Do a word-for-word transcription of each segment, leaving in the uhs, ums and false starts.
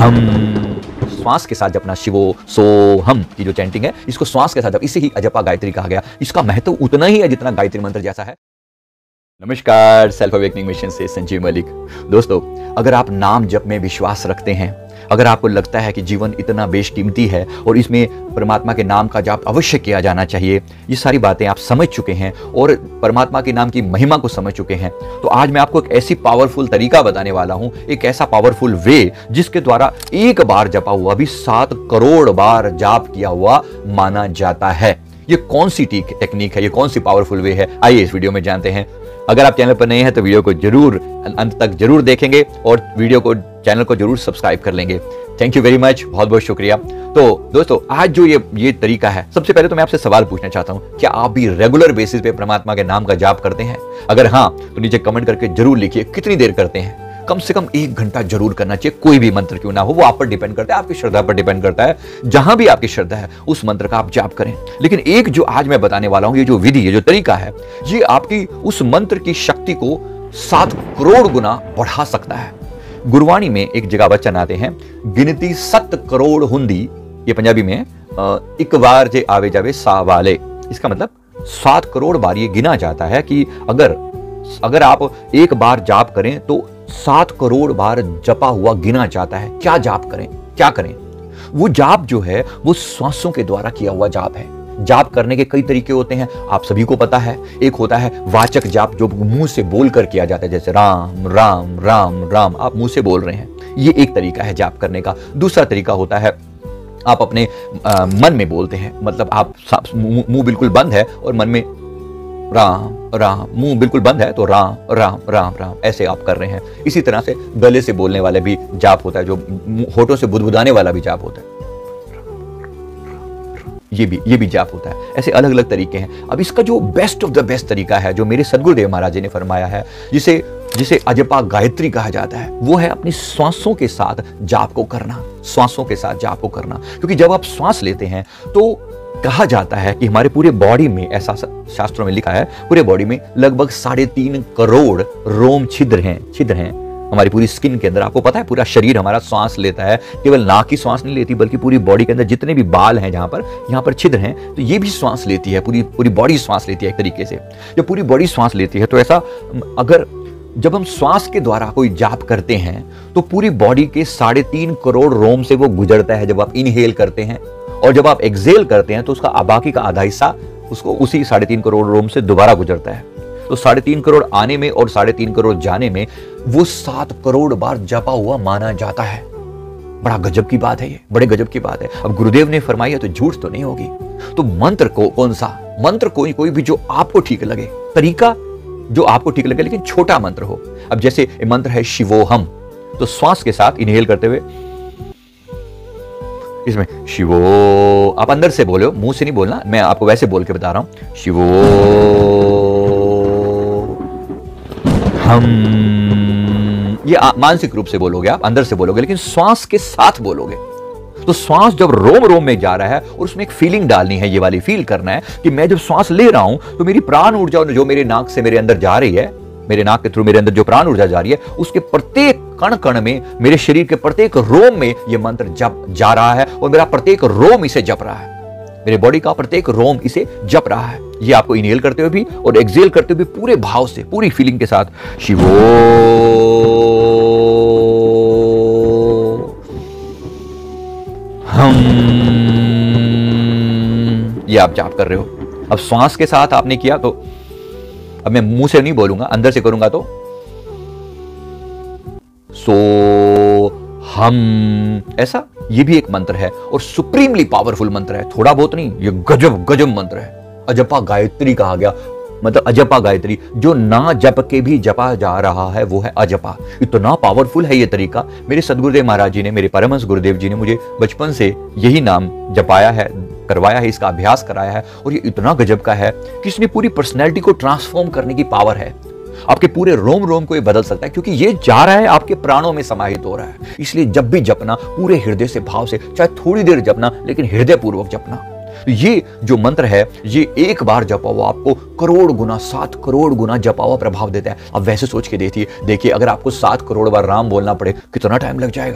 हम। श्वास के साथ जपना, शिवो सो हम की जो चैंटिंग है, इसको श्वास के साथ जप, इसे ही अजपा गायत्री कहा गया। इसका महत्व उतना ही है जितना गायत्री मंत्र जैसा है। नमस्कार, सेल्फ अवेकनिंग मिशन से संजीव मलिक। दोस्तों, अगर आप नाम जप में विश्वास रखते हैं, अगर आपको लगता है कि जीवन इतना बेशकीमती है और इसमें परमात्मा के नाम का जाप अवश्य किया जाना चाहिए, ये सारी बातें आप समझ चुके हैं और परमात्मा के नाम की महिमा को समझ चुके हैं, तो आज मैं आपको एक ऐसी पावरफुल तरीका बताने वाला हूं, एक ऐसा पावरफुल वे जिसके द्वारा एक बार जपा हुआ भी सात करोड़ बार जाप किया हुआ माना जाता है। ये कौन सी टेक्निक है, ये कौन सी पावरफुल वे है, आइए इस वीडियो में जानते हैं। अगर आप चैनल पर नए हैं तो वीडियो को जरूर अंत तक जरूर देखेंगे और वीडियो को चैनल को जरूर सब्सक्राइब कर लेंगे। थैंक यू वेरी मच, बहुत बहुत शुक्रिया। तो दोस्तों, आज जो ये ये तरीका है, सबसे पहले तो मैं आपसे सवाल पूछना चाहता हूं, क्या आप भी रेगुलर बेसिस पे परमात्मा के नाम का जाप करते हैं? अगर हाँ, तो नीचे कमेंट करके जरूर लिखिए कितनी देर करते हैं। कम से कम एक घंटा जरूर करना चाहिए, कोई भी मंत्र क्यों ना हो, वो आप पर डिपेंड करता है, आपकी श्रद्धा पर डिपेंड करता है। जहां भी आपकी श्रद्धा है उस मंत्र का आप जाप करें। लेकिन एक जो आज मैं बताने वाला हूं, ये जो विधि, ये जो तरीका है, ये आपकी उस मंत्र की शक्ति को सात करोड़ गुना बढ़ा सकता है। गुरबाणी में एक जगह वचन आते हैं, गिनती सत करोड़ हुंदी, ये पंजाबी में एक बार जे आवे जावे सा वाले। इसका मतलब सात करोड़ बार ये गिना जाता है कि अगर अगर आप एक बार जाप करें तो सात करोड़ बार जपा हुआ गिना जाता है। क्या जाप करें, क्या करें? वो जाप जो है वो श्वासों के द्वारा किया हुआ जाप है। जाप करने के कई तरीके होते हैं, आप सभी को पता है। एक होता है वाचक जाप, जो मुंह से बोलकर किया जाता है, जैसे राम राम राम राम, आप मुंह से बोल रहे हैं, ये एक तरीका है जाप करने का। दूसरा तरीका होता है आप अपने आ, मन में बोलते हैं, मतलब आप मुंह बिल्कुल बंद है और मन में राम राम, मुंह बिल्कुल बंद है तो राम राम राम राम ऐसे आप कर रहे हैं। इसी तरह से गले से बोलने वाले भी जाप होता है, जो होठों से बुदबुदाने वाला भी जाप होता है, ये भी ये भी जाप होता है। ऐसे अलग अलग तरीके हैं। अब इसका जो बेस्ट ऑफ द बेस्ट तरीका है, जो मेरे सदगुरुदेव महाराज जी ने फरमाया है, जिसे जिसे अजपा गायत्री कहा जाता है, वो है अपनी श्वासों के साथ जाप को करना। श्वासों के साथ जाप को करना, क्योंकि जब आप श्वास लेते हैं तो कहा जाता है कि हमारे पूरे बॉडी में, ऐसा शास्त्रों में लिखा है, पूरे बॉडी में लगभग साढ़े तीन करोड़ रोम छिद्र हैं छिद्र हैं हमारी पूरी स्किन के अंदर। आपको पता है पूरा शरीर हमारा श्वास लेता है, केवल नाक की श्वास नहीं लेती, बल्कि पूरी बॉडी के अंदर जितने भी बाल हैं, जहां पर यहाँ पर छिद्र हैं, तो ये भी श्वास लेती है, पूरी पूरी बॉडी श्वास लेती है एक तरीके से। जब पूरी बॉडी श्वास लेती है तो ऐसा, अगर जब हम श्वास के द्वारा कोई जाप करते हैं तो पूरी बॉडी के साढ़े तीन करोड़ रोम से वो गुजरता है जब आप इनहेल करते हैं, और जब आप एक्सहेल करते हैं तो उसका बाकी का आधा हिस्सा उसको उसी साढ़े तीन करोड़ रोम से दोबारा गुजरता है। तो साढ़े तीन करोड़ आने में और साढ़े तीन करोड़ जाने में वो सात करोड़ बार जपा हुआ माना जाता है। बड़ा गजब की बात है, ये बड़े गजब की बात है। अब गुरुदेव ने फरमाई है तो झूठ तो नहीं होगी। तो मंत्र को कौन सा मंत्र, कोई कोई भी जो आपको ठीक लगे, तरीका जो आपको ठीक लगे, लेकिन छोटा मंत्र हो। अब जैसे मंत्र है शिवोहम, तो श्वास के साथ इनहेल करते हुए इसमें शिवो, आप अंदर से बोलो, मुंह से नहीं बोलना, मैं आपको वैसे बोल के बता रहा हूं। शिवो हम, ये मानसिक रूप से बोलोगे, आप अंदर से बोलोगे, लेकिन श्वास के साथ बोलोगे। तो श्वास जब रोम रोम में जा रहा है और उसमें एक फीलिंग डालनी है, ये वाली फील करना है कि मैं जब श्वास ले रहा हूं तो मेरी प्राण ऊर्जा जो मेरे नाक से मेरे अंदर जा रही है, मेरे नाक के थ्रू मेरे अंदर जो प्राण ऊर्जा जा रही है, उसके प्रत्येक कण कण में, मेरे शरीर के प्रत्येक रोम में ये मंत्र जप जा रहा है और मेरा प्रत्येक रोम इसे जप रहा है, मेरे बॉडी का प्रत्येक रोम इसे जप रहा है। ये आपको इनहेल करते हुए भी और एक्सहेल करते हुए पूरे भाव से, पूरी फीलिंग के साथ शिवो हम, ये आप जाप कर रहे हो। अब श्वास के साथ आपने किया, तो अब मैं मुंह से नहीं बोलूंगा, अंदर से करूंगा, तो सो हम, ऐसा ये भी एक मंत्र है और सुप्रीमली पावरफुल मंत्र है। थोड़ा बहुत नहीं, ये गजब गजब मंत्र है। अजपा गायत्री कहा गया, मतलब अजपा गायत्री, जो ना जप के भी जपा जा रहा है वो है अजपा। इतना पावरफुल है ये तरीका। मेरे सदगुरुदेव महाराज जी ने, मेरे परमहंस गुरुदेव जी ने मुझे बचपन से यही नाम जपाया है, करवाया है, इसका अभ्यास कराया है, और ये इतना गजब का है कि इसने पूरी पर्सनैलिटी को ट्रांसफॉर्म करने की पावर है। आपके पूरे रोम रोम को ये बदल सकता है, क्योंकि ये जा रहा है, आपके प्राणों में समाहित हो रहा है। इसलिए जब भी जपना, पूरे हृदय से, भाव से, चाहे थोड़ी देर जपना, लेकिन हृदय पूर्वक जपना। ये जो मंत्र है, ये एक बार जपा हुआ आपको करोड़ गुना, सात करोड़ गुना जपा हुआ प्रभाव देता है। अब वैसे सोच के देखिए देखिए अगर आपको सात करोड़ बार राम बोलना पड़े, कितना टाइम लग जाएगा।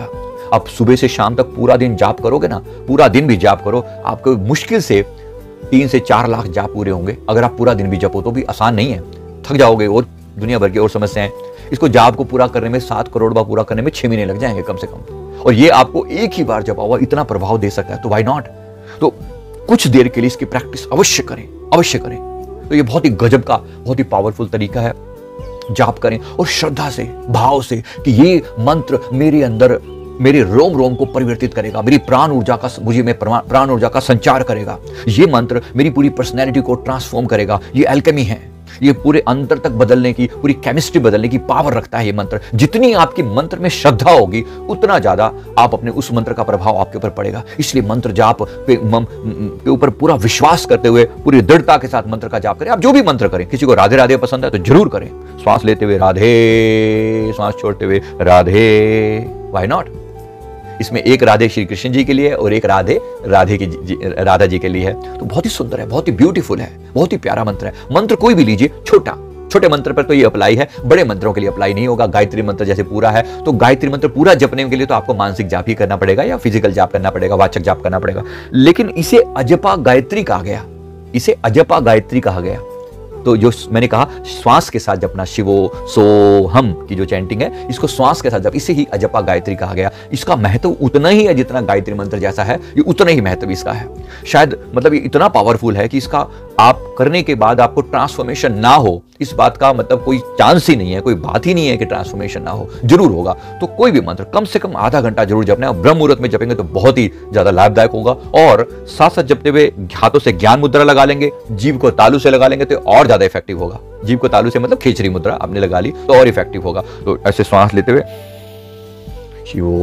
आप सुबह से शाम तक पूरा दिन जाप करोगे ना, पूरा दिन भी जाप करो, आपको मुश्किल से तीन से चार लाख जाप पूरे होंगे। अगर आप पूरा दिन भी जपो तो भी आसान नहीं है, थक जाओगे और दुनिया भर की और समस्याएं। इसको जाप को पूरा करने में सात करोड़ बार पूरा करने में छह महीने लग जाएंगे कम से कम, और ये आपको एक ही बार जपा हुआ इतना प्रभाव दे सकता है, तो व्हाई नॉट। तो कुछ देर के लिए इसकी प्रैक्टिस अवश्य करें, अवश्य करें। तो ये बहुत ही गजब का, बहुत ही पावरफुल तरीका है। जाप करें और श्रद्धा से, भाव से कि ये मंत्र मेरे अंदर, मेरे रोम रोम को परिवर्तित करेगा, मेरी प्राण ऊर्जा का, मुझे में प्राण ऊर्जा का संचार करेगा। ये मंत्र मेरी पूरी पर्सनैलिटी को ट्रांसफॉर्म करेगा। ये एल्केमी है, ये पूरे अंतर तक बदलने की, पूरी केमिस्ट्री बदलने की पावर रखता है ये मंत्र। जितनी आपकी मंत्र में श्रद्धा होगी उतना ज्यादा आप अपने उस मंत्र का प्रभाव आपके ऊपर पड़ेगा। इसलिए मंत्र जाप पे ऊपर पूरा विश्वास करते हुए, पूरी दृढ़ता के साथ मंत्र का जाप करें। आप जो भी मंत्र करें, किसी को राधे राधे पसंद है तो जरूर करें। श्वास लेते हुए राधे, श्वास छोड़ते हुए राधे, व्हाई नॉट। इसमें एक राधे श्री कृष्ण जी के लिए और एक राधे राधे की जी, राधा जी के लिए है। तो बहुत ही सुंदर है, बहुत ही ब्यूटीफुल है, बहुत ही प्यारा मंत्र है। मंत्र कोई भी लीजिए, छोटा, छोटे मंत्र पर तो ये अप्लाई है, बड़े मंत्रों के लिए अप्लाई नहीं होगा। गायत्री मंत्र जैसे पूरा है, तो गायत्री मंत्र पूरा जपने के लिए तो आपको मानसिक जाप ही करना पड़ेगा या फिजिकल जाप करना पड़ेगा, वाचक जाप करना पड़ेगा। लेकिन इसे अजपा गायत्री कहा गया, इसे अजपा गायत्री कहा गया। तो जो मैंने कहा श्वास के साथ जपना, शिवो सोहम की जो चैंटिंग है, इसको श्वास के साथ जप, इसे ही अजपा गायत्री कहा गया। इसका महत्व उतना ही है जितना गायत्री मंत्र जैसा है, ये उतना ही महत्व इसका है। शायद मतलब ये इतना पावरफुल है कि इसका आप करने के बाद आपको ट्रांसफॉर्मेशन ना हो, इस बात का मतलब कोई चांस ही नहीं है, कोई बात ही नहीं है कि ट्रांसफॉर्मेशन ना हो, जरूर होगा। तो कोई भी मंत्र कम से कम आधा घंटा जरूर जपना है। ब्रह्म मुहूर्त में जपेंगे तो बहुत ही ज्यादा लाभदायक होगा। और साथ साथ जपते हुए हाथों से ज्ञान मुद्रा लगा लेंगे, जीभ को तालू से लगा लेंगे तो और ज्यादा इफेक्टिव होगा। जीभ को तालू से मतलब खींचरी मुद्रा आपने लगा ली तो और इफेक्टिव होगा। तो ऐसे श्वास लेते हुए शिवो,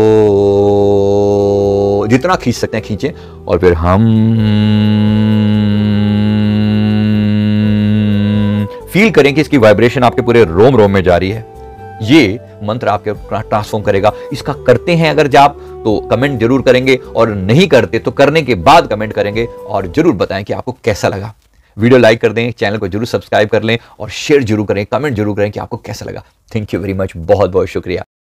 जितना खींच सकते हैं खींचे, और फिर हम फील करें कि इसकी वाइब्रेशन आपके पूरे रोम रोम में जा रही है। ये मंत्र आपके ट्रांसफॉर्म करेगा। इसका करते हैं अगर जाप तो कमेंट जरूर करेंगे, और नहीं करते तो करने के बाद कमेंट करेंगे और जरूर बताएं कि आपको कैसा लगा। वीडियो लाइक कर दें, चैनल को जरूर सब्सक्राइब कर लें और शेयर जरूर करें, कमेंट जरूर करें कि आपको कैसा लगा। थैंक यू वेरी मच, बहुत बहुत शुक्रिया।